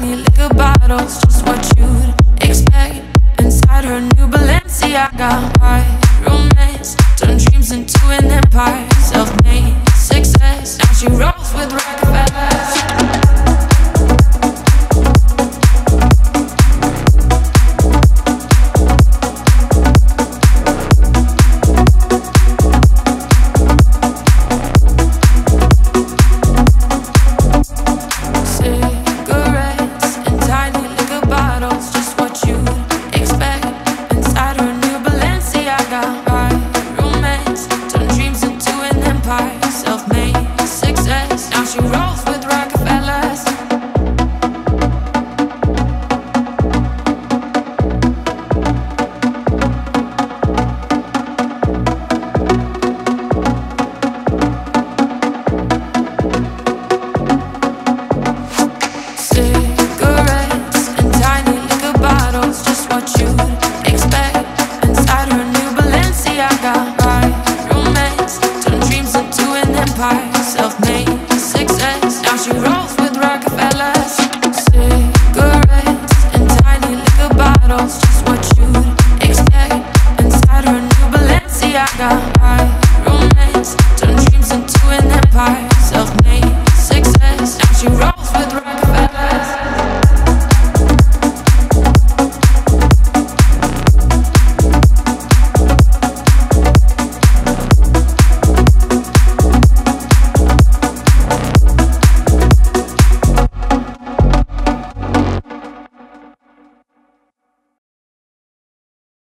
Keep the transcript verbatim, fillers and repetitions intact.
empty liquor bottles, just what you'd expect. Inside her new Balenciaga, high romance turned dreams into an empire. Self-made success, now she rolls with records.